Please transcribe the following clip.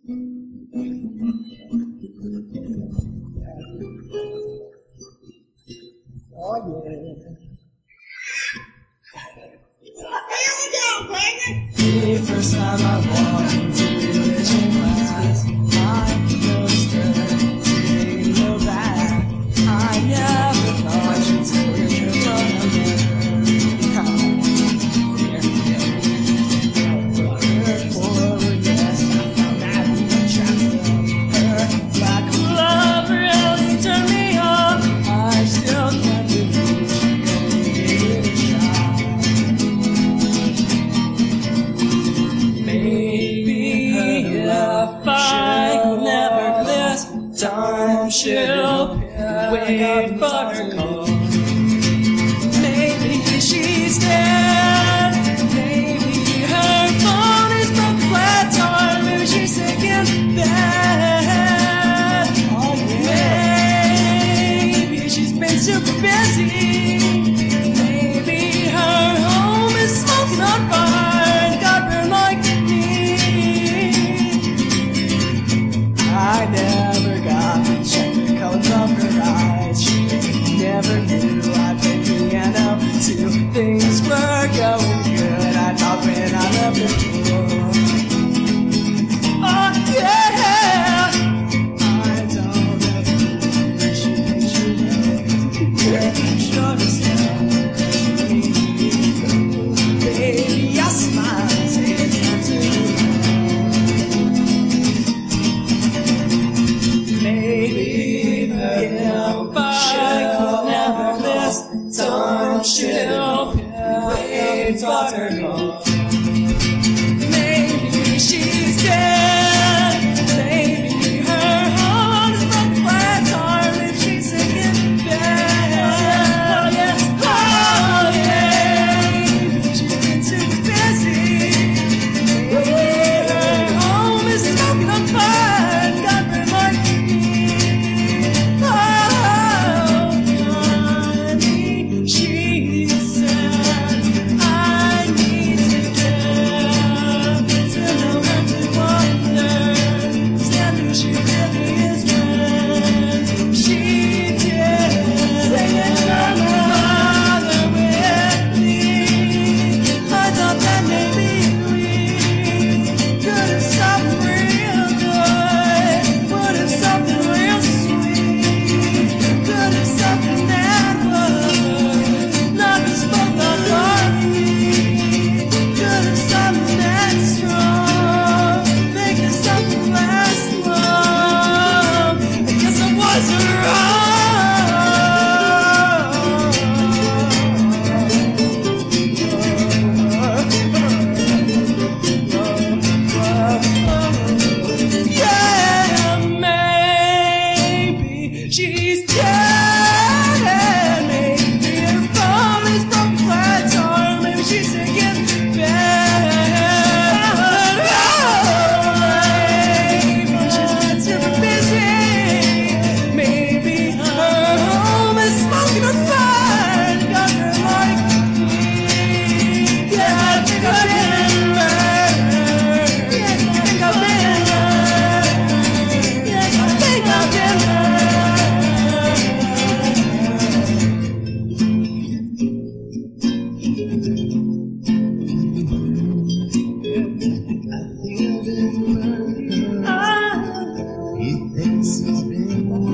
Oh yeah. The first time I walked into religion class, I noticed her feel back. I never thought she'd take her from her forwardness. I found that attractive. Her lack of love really turned me on. I still can't believe she gave it a shot. Maybe if I never this time, she'll wait for her call. Maybe she's dead. Maybe her phone is broke flat tire. Maybe she's sick in bed. Maybe she's been super busy. Maybe her home is smoking on fire and got burned like me. I never got to check the colors of her eyes. She never knew I played piano till things were going good. I thought when I left her for. Oh yeah, I don't know if she thinks you're right. I'm sure as hell. Baby, I smile and say it's not too late. Maybe if I could never miss time, she'll wait for her call. Maybe she's dead. Maybe her heart is broken flat tire. Maybe she's sick in bed. Oh yeah. Maybe she's been too busy. Maybe her home is smoking on fire and got burned like me. Oh, honey, she said I need to get to know her to understand who she really is when she did sing it from her mother with me. I thought that maybe we could have something real good, would have something real sweet, could have something that would knock us both off our feet, could have something that's strong, make us something last long. I guess I was yeah, maybe she's dead. Maybe her phone is broken flat tire. Maybe she's sick in bed. Maybe she's been super busy. Maybe her home is smoking on fire and got her like me. Yeah, I think I've been murdered. Yeah, I think I've been murdered. Yes, I think I've been murdered. He thinks he's been